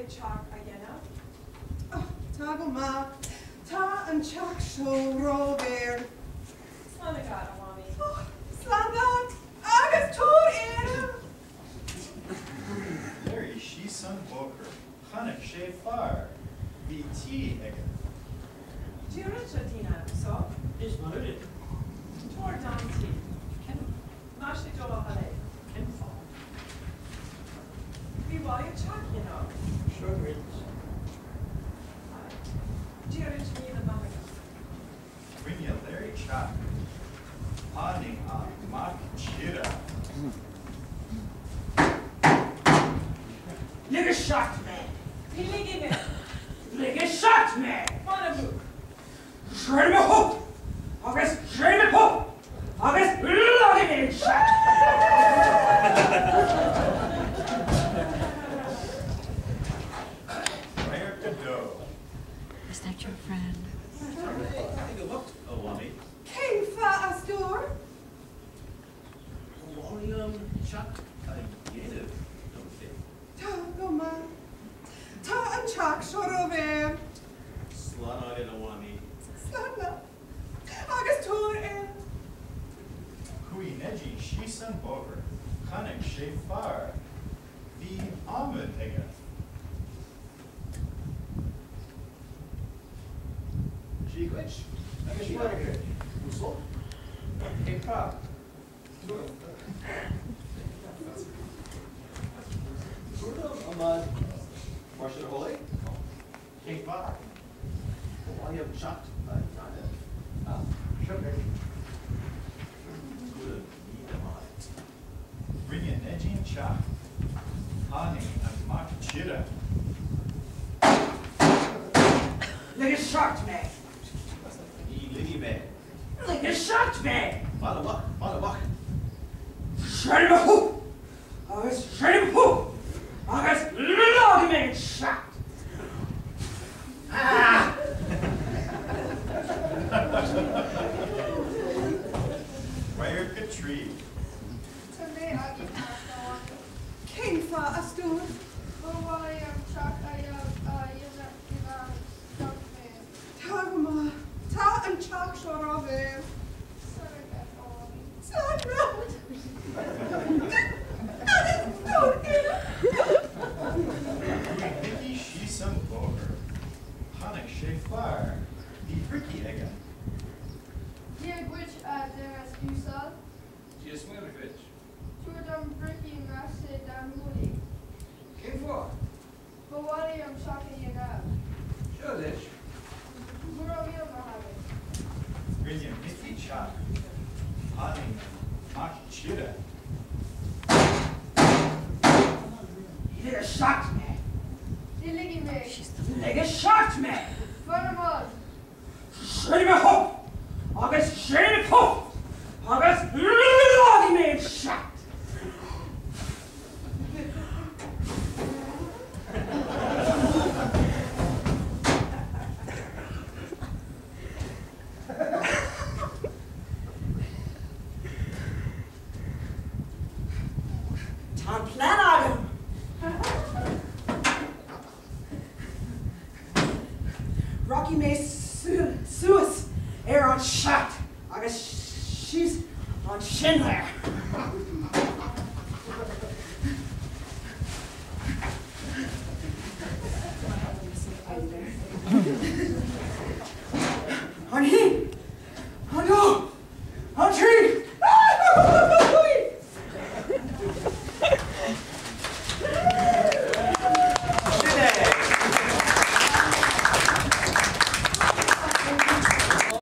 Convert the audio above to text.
a chalk again. Tagoma, ta and chak show rover. Slanagat, Awami. Slandat, agus tour Larry, she's some boker. Hanek she far. BT again. Jura Dina, so? Is loaded. Tor Dante. Mashli Jola Hale. Info. We want a chalk, you know. Sure is. Jura me the mama. Bring you Larry Chop. Haning on Mhuc Chira. Nigga shot me. He ligging it. Nigga shot me. Mhuc. Shred me hook. August, shred me hook. August, look at me shot. Where to go? Is that your friend? Take a look, Awami. Came fa astor. William Chuck Gaeilge, don't think. Tagoma, ta and chak show rover. Slana in Awami. Slana, agus tour Hui Neji, she's some boker. Hanek she far. The Ahmed again. She glitch. I guess she got here. Whistle. Hey, pop. Ahmad. Marshall Holy. Hey, pop. Why you have shot? Sure. Good. Bring in Neji and Chop. Haning and Mhuc Chira. Nigga shot me. He Liddy man. Nigga shot me. Bada Shred me hook. August, shred me hook. August, look at me shot. Ah. Where could tree? Came fa astor. Tagoma, ta and chak show rover. Slana. Agus tour Mickey, she's some boker. Hanek she far. The Ricky again. She is swinging a fish. Quem for? Sure, Ditch. Bring in Mickey Chop. Haning and Mhuc Chira. Nigga shot me. Nigga shot me. Shred me hook. August, shred me hook. August, look at me shot. Tom plan on him. Rocky may sue us. Air on shot. I guess she's on Schindler.